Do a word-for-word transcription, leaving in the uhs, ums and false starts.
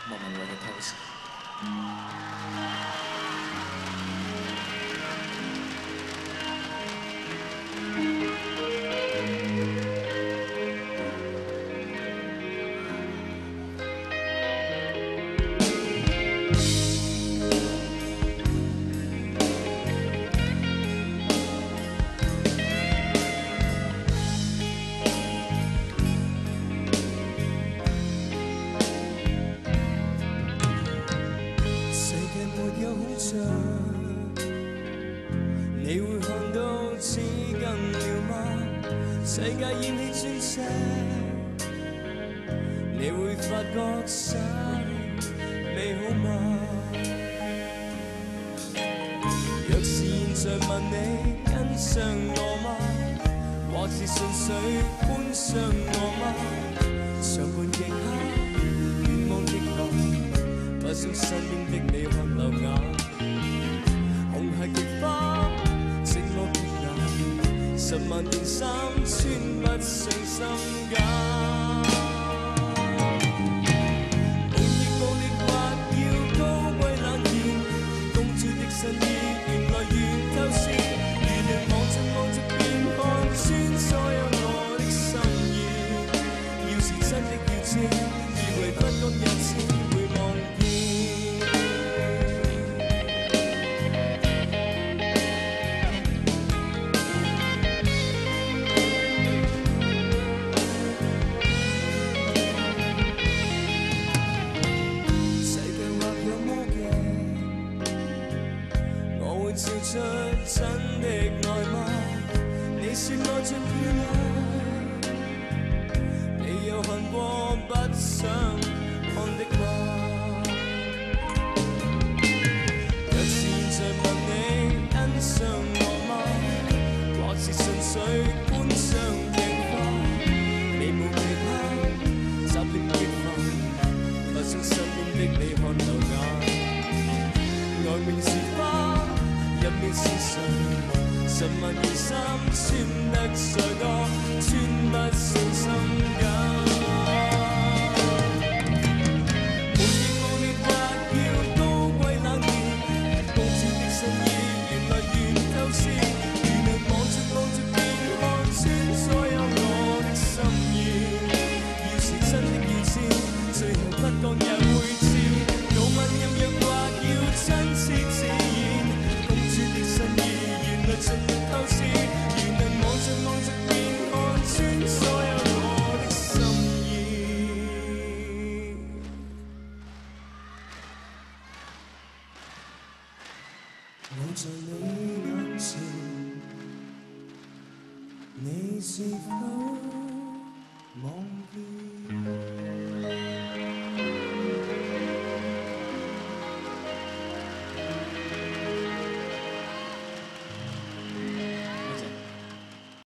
莫文蔚嘅偷食。 你會看到似近了嗎？世界厭棄鑽石，你會發覺心美好嗎？若是現在問你欣賞我嗎？或是純粹觀賞我嗎？長伴極黑，願望極藍，不想身邊的你看流眼。紅係極花，寂寞極難，十萬件衫穿不上心間。無意無力或要高貴冷豔，公主的新衣原來越透視，如能望着望着便看穿所有我的心意。要是真的要知，以為不覺有次會忘記。照出真的愛嗎？你說愛着漂亮，你有看過不想看的嗎？若是現在問你欣賞我嗎？或是純粹觀賞鏡花？你無其他，習慣極煩，不想身邊的你看流眼。外面是花，入面是誰？十萬件衫穿得再多，穿不上心間。無意無力或要高貴冷豔，公主的新衣原來越透視，如能望着望着便看穿所有我的心意。要是真的要知，最後不覺也會知。老問任若或要親切自然。盡透視，如能望着望着便看穿所有我的心意。我在你眼前，你是否？